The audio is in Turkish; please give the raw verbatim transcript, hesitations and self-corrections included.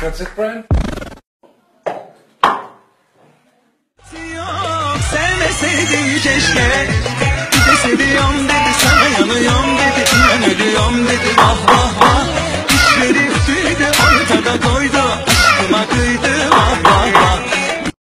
That's it, Brian? Yok, sevmeseydin keşke. Bir de seviyorum dedi, sana yanıyorum dedi, ben ölüyorum dedi, vah vah.